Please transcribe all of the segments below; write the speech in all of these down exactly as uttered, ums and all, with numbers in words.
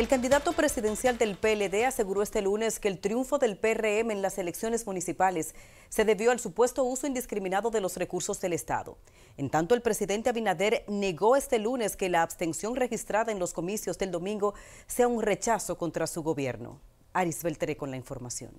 El candidato presidencial del P L D aseguró este lunes que el triunfo del P R M en las elecciones municipales se debió al supuesto uso indiscriminado de los recursos del Estado. En tanto, el presidente Abinader negó este lunes que la abstención registrada en los comicios del domingo sea un rechazo contra su gobierno. Aris Beltré con la información.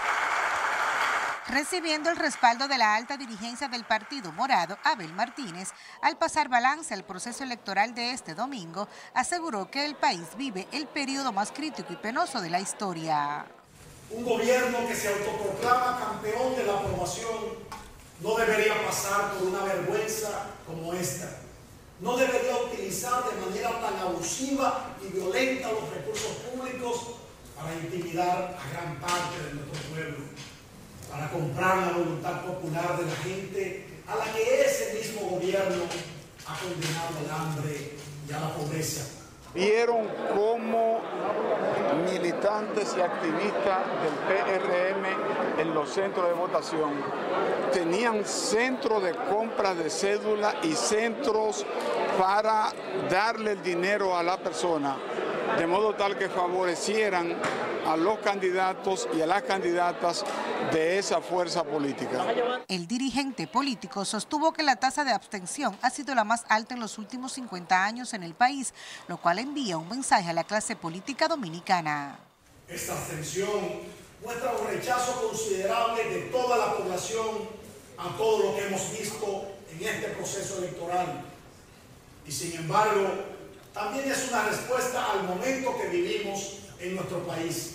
Recibiendo el respaldo de la alta dirigencia del Partido Morado, Abel Martínez, al pasar balance al proceso electoral de este domingo, aseguró que el país vive el periodo más crítico y penoso de la historia. Un gobierno que se autoproclama campeón de la aprobación no debería pasar por una vergüenza como esta. No debería utilizar de manera tan abusiva y violenta los recursos públicos para intimidar a gran parte de nuestro pueblo, para comprar la voluntad popular de la gente a la que ese mismo gobierno ha condenado al hambre y a la pobreza. Vieron cómo militantes y activistas del P R M en los centros de votación tenían centros de compra de cédula y centros para darle el dinero a la persona, de modo tal que favorecieran a los candidatos y a las candidatas de esa fuerza política. El dirigente político sostuvo que la tasa de abstención ha sido la más alta en los últimos cincuenta años en el país, lo cual envía un mensaje a la clase política dominicana. Esta abstención muestra un rechazo considerable de toda la población a todo lo que hemos visto en este proceso electoral. Y sin embargo, también es una respuesta al momento que vivimos en nuestro país.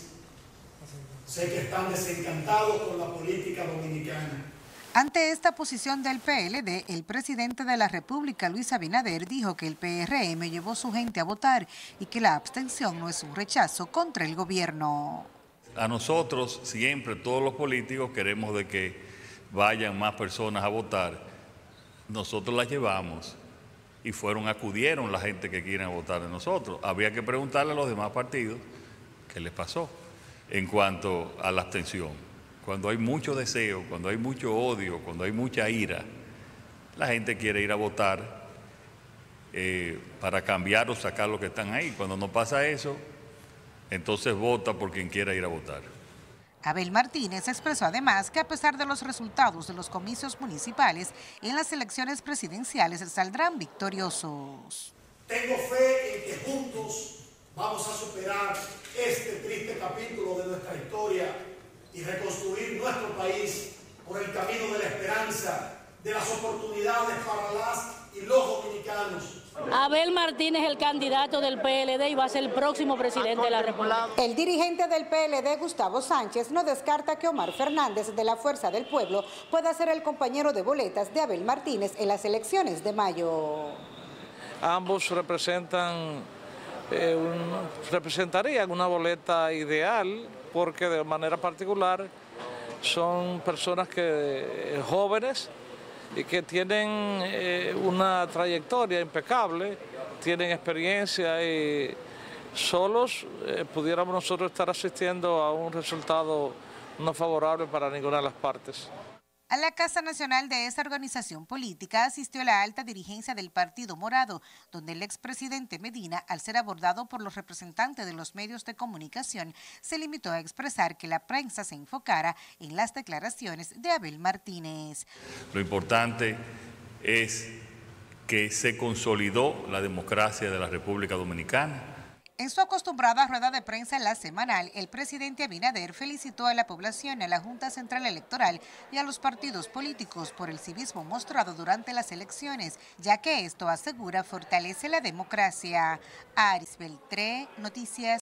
Sé que están desencantados con la política dominicana. Ante esta posición del P L D, el presidente de la República, Luis Abinader, dijo que el P R M llevó su gente a votar y que la abstención no es un rechazo contra el gobierno. A nosotros siempre, todos los políticos, queremos de que vayan más personas a votar. Nosotros las llevamos y fueron, acudieron la gente que quieren votar de nosotros. Habría que preguntarle a los demás partidos qué les pasó en cuanto a la abstención. Cuando hay mucho deseo, cuando hay mucho odio, cuando hay mucha ira, la gente quiere ir a votar eh, para cambiar o sacar lo que están ahí. Cuando no pasa eso, entonces vota por quien quiera ir a votar. Abel Martínez expresó además que a pesar de los resultados de los comicios municipales, en las elecciones presidenciales saldrán victoriosos. Tengo fe en que juntos vamos a superar este triste capítulo de nuestra historia y reconstruir nuestro país por el camino de la esperanza, de las oportunidades para las y los dominicanos. Abel Martínez, el candidato del P L D, y va a ser el próximo presidente de la República. El dirigente del P L D, Gustavo Sánchez, no descarta que Omar Fernández, de la Fuerza del Pueblo, pueda ser el compañero de boletas de Abel Martínez en las elecciones de mayo. Ambos representan, eh, un, representarían una boleta ideal, porque de manera particular son personas que eh, jóvenes y que tienen eh, una trayectoria impecable, tienen experiencia y solos eh, pudiéramos nosotros estar asistiendo a un resultado no favorable para ninguna de las partes. A la Casa Nacional de esa organización política asistió la alta dirigencia del Partido Morado, donde el expresidente Medina, al ser abordado por los representantes de los medios de comunicación, se limitó a expresar que la prensa se enfocara en las declaraciones de Abel Martínez. Lo importante es que se consolidó la democracia de la República Dominicana. En su acostumbrada rueda de prensa en la semanal, el presidente Abinader felicitó a la población, a la Junta Central Electoral y a los partidos políticos por el civismo mostrado durante las elecciones, ya que esto, asegura, fortalece la democracia. Aris Beltré, Noticias.